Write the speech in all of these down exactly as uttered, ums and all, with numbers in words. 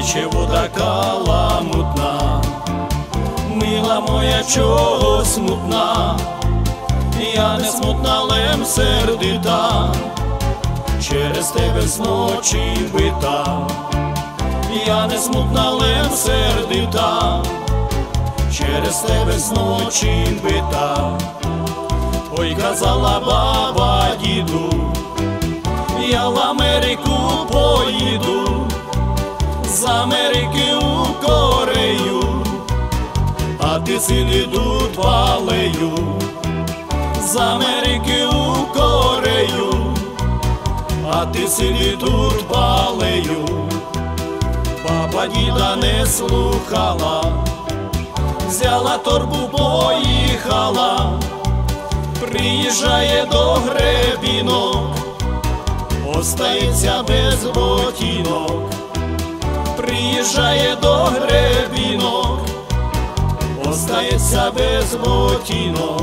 тече вода каламутна. Мила моя, чого смутна? Я не смутна, лем сердита, через тебе зночі бита. Я не смутна, лем сердита, через тебе зночі бита. Ой, казала баба діду, я в Америку поїду, з Америки у Корею, а ти сиди тут палею. З Америки у Корею, а ти сиди тут палею. Баба діда не слухала, взяла торбу, поїхала. Приїжджає до гребінок, остається без ботинок. Приїжджає до гребінок, остається без ботинок.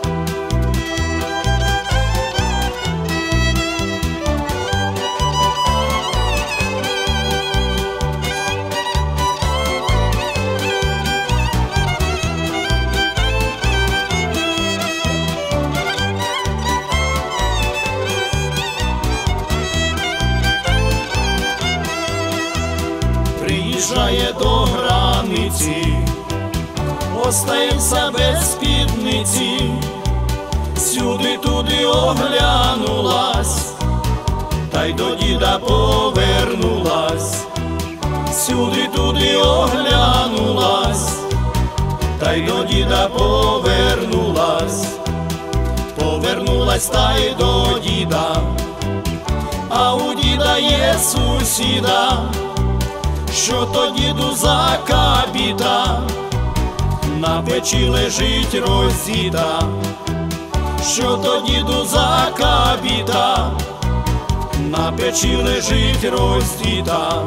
Приїжджає до границі, остається без спідниці. Сюди-туди оглянулась, та й до діда повернулась. Сюди-туди оглянулась, та й до діда повернулась. Повернулась та й до діда, а у діда є сусіда. Що то, діду, за кабіта? На печі лежить розіта. Що то, діду, за кабіта? На печі лежить розіта.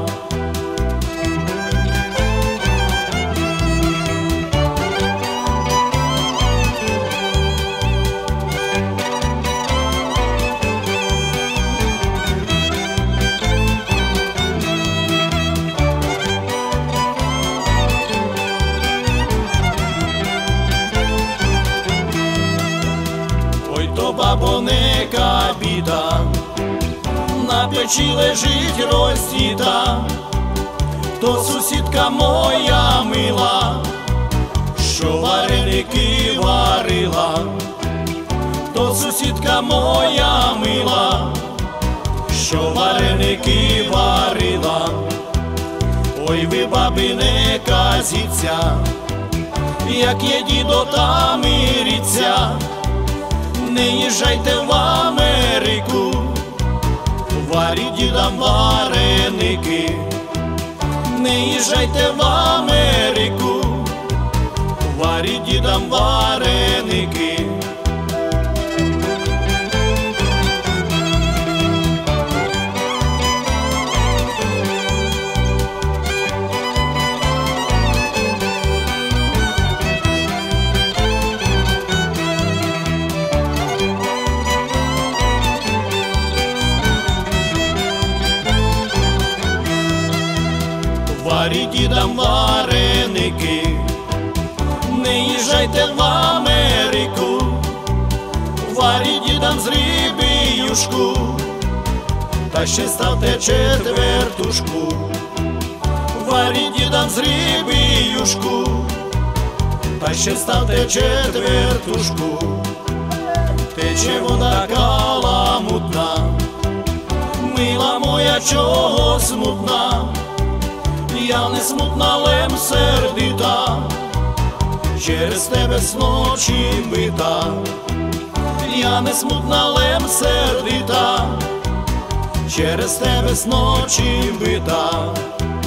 Бабо, не кабіта, на печі лежить розіта. То сусідка моя мила, що вареники варила. То сусідка моя мила, що вареники варила. Ой, ви, баби, не казіться, як є дідо, там миріться. Не їжджайте в Америку, варіть дідам вареники. Не їжджайте в Америку, варіть дідам вареники. Варіть дідам вареники, не їжджайте в Америку, варіть дідам з риби юшку, та ще ставте четвертушку. Варіть дідам з риби юшку, та ще ставте четвертушку. Тече вода каламутна, мила моя, чого смутна? Я не смутна, лем сердита, через тебе зночі бита. Я не смутна, лем сердита, через тебе зночі бита.